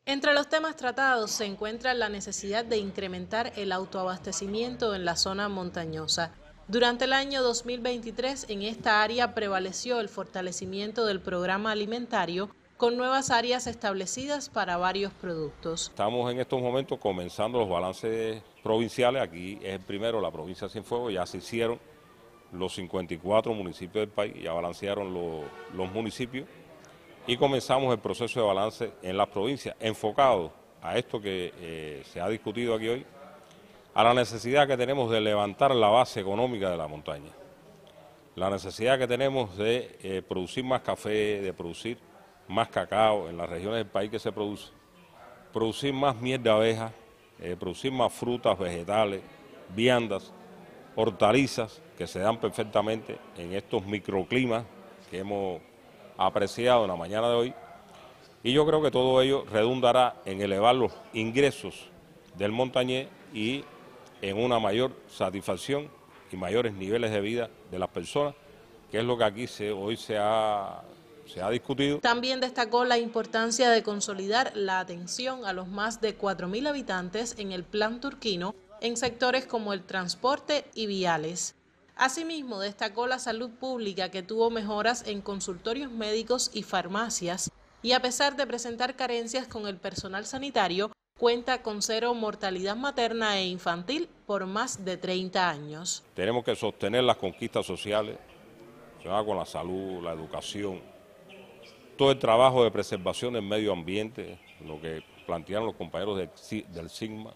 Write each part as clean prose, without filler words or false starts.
Entre los temas tratados se encuentra la necesidad de incrementar el autoabastecimiento en la zona montañosa. Durante el año 2023 en esta área prevaleció el fortalecimiento del programa alimentario con nuevas áreas establecidas para varios productos. Estamos en estos momentos comenzando los balances provinciales. Aquí es el primero, la provincia de Cienfuegos. Ya se hicieron los 54 municipios del país, ya balancearon los municipios y comenzamos el proceso de balance en las provincias, enfocado a esto que se ha discutido aquí hoy, a la necesidad que tenemos de levantar la base económica de la montaña, la necesidad que tenemos de producir más café, de producir más cacao en las regiones del país que se produce, producir más miel de abeja, producir más frutas, vegetales, viandas, hortalizas que se dan perfectamente en estos microclimas que hemos apreciado en la mañana de hoy, y yo creo que todo ello redundará en elevar los ingresos del montañés y en una mayor satisfacción y mayores niveles de vida de las personas, que es lo que aquí hoy se ha discutido. También destacó la importancia de consolidar la atención a los más de 4.000 habitantes en el Plan Turquino en sectores como el transporte y viales. Asimismo, destacó la salud pública, que tuvo mejoras en consultorios médicos y farmacias, y a pesar de presentar carencias con el personal sanitario, cuenta con 0 mortalidad materna e infantil por más de 30 años. Tenemos que sostener las conquistas sociales relacionadas con la salud, la educación, todo el trabajo de preservación del medio ambiente, lo que plantearon los compañeros del SIGMA,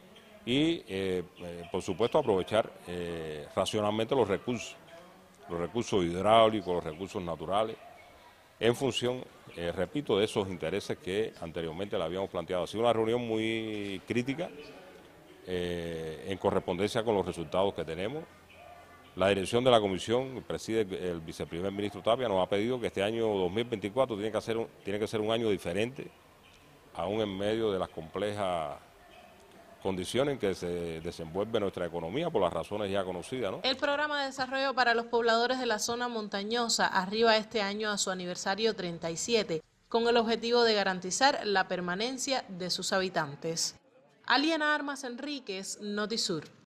y por supuesto aprovechar racionalmente los recursos hidráulicos, los recursos naturales, en función, repito, de esos intereses que anteriormente le habíamos planteado. Ha sido una reunión muy crítica, en correspondencia con los resultados que tenemos. La dirección de la comisión, preside el viceprimer ministro Tapia, nos ha pedido que este año 2024 tiene que ser un año diferente, aún en medio de las complejas condiciones en que se desenvuelve nuestra economía por las razones ya conocidas, ¿no? El programa de desarrollo para los pobladores de la zona montañosa arriba este año a su aniversario 37, con el objetivo de garantizar la permanencia de sus habitantes. Aliana Armas Enríquez, Notisur.